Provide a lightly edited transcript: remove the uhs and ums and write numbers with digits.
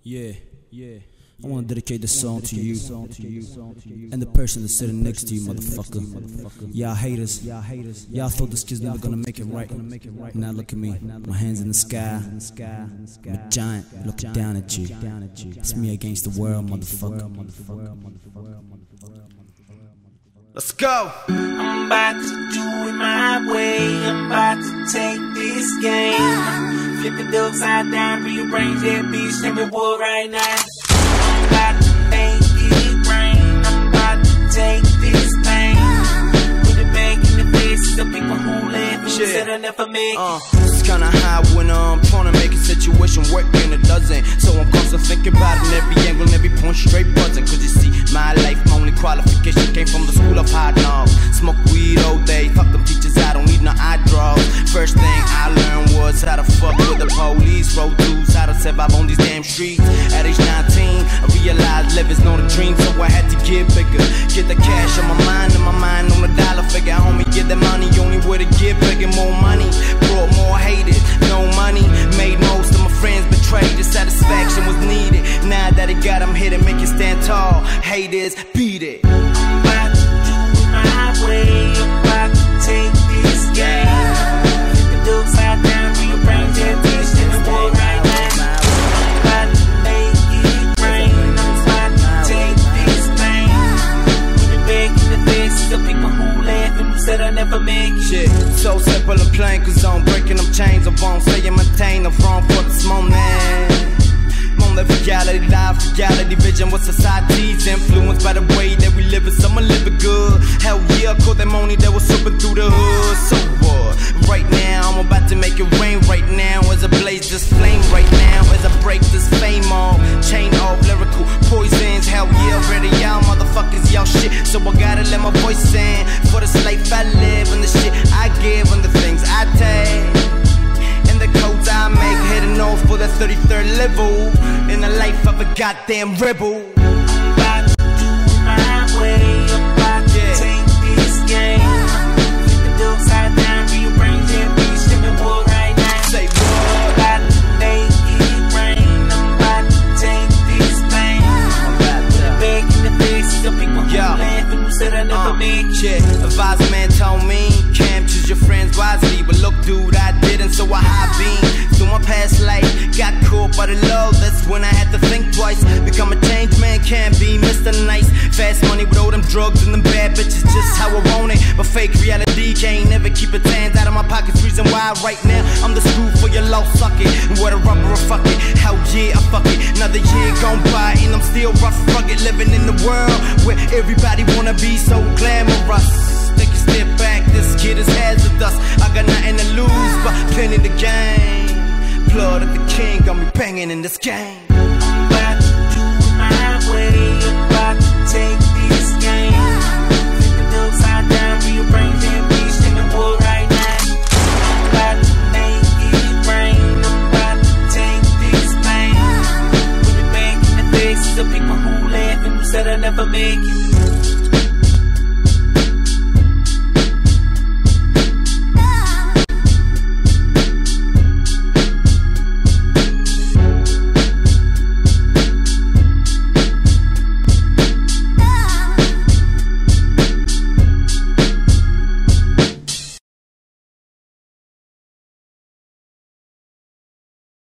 Yeah. I want to dedicate this song to you and the person that's sitting next to you, motherfucker. Y'all haters. Y'all thought this kid's never gonna make it right. Now look at me, my hands in the sky. I'm a giant looking down at you. It's me against the world, motherfucker. Let's go! I'm about to do it my way. I'm about to take this game. Flip it upside down, rearrange that bitch, let me war right now. I'm about to make it rain. I'm about to take this thing. Put it back in the faces of people who laugh and said I never make it. It's kinda high when I'm trying to make a situation work and it doesn't. So I'm constantly thinking about it in every angle and every point, straight buzzing. Cause you see, my life, my only qualification came from the school of hard knocks. Smoke weed all day, fuck them teachers, I don't need no eye drops. First thing I learned was how to fuck with the police. Road dudes, how to survive on these damn streets. At age 19, I realized living's not a dream, so I had to get bigger. Get the cash on my mind and my mind on the dollar figure. Homie, get the money, only way to get bigger. More money, brought more hated. No money, made most of my friends betrayed. The satisfaction was needed. Now that it got them hit and make it stand tall. Haters, beat it. I'm about to do it my way. I'm about to take this game. Flip it upside down, rearrange that bitch, let me war right now. I'm about to make it rain. I'm about to take this thing. Put it back in the faces of people who laugh and who said I never make it. Shit, so simple and plain, cause I'm breaking them chains. I won't say you maintain the wrong for this moment. Moment, reality, life, reality, vision with society's influenced by the way that we live it. Someone live it good. Hell yeah, I caught that money that was slipping through the hood. So what? Right now, I'm about to make it rain. Right now, as I blaze this flame. Right now, as I break this fame off. Chain off, lyrical poisons. Hell yeah, ready, y'all motherfuckers, y'all shit. So I gotta let my voice in for this life I live and the shit I give and the things I take. And the codes I make, heading off for the 33rd level in the life of a goddamn rebel. I'm about to do it my way. I'm about to take this game. Flip it upside down, rearrange that bitch, let me war right now. Say what? I'm about to make it rain. I'm about to take this thing. Put it back in the faces of people who laugh and who said I never make it. Shit, advisor man told me, Kam, choose your friends wisely. But look dude, I didn't, so I high beam through my past life. Got caught by the love, that's when I had to think twice. Become a changed man, Kam B, Mr. Nice. Fast money with all them drugs and them bad bitches, just how I want it. But fake reality can't never keep its hands out of my pockets. Reason why right now I'm the screw for your low suck it. And where the rubber or fuck it, hell yeah, I fuck it. Another year gone by and I'm still rough, rugged, living in the world where everybody wanna be so glamorous. Take a step back, this kid is hazardous. I got nothing to lose, but plenty to gain. Blood of the king got me banging in this game. I'm about to do it my way. I'm about to take this game. Flip it upside down, rearrange that bitch, let me war right now. I'm about to make it rain. I'm about to take this thing. Put it back in the faces of people who laugh and who said I never make it.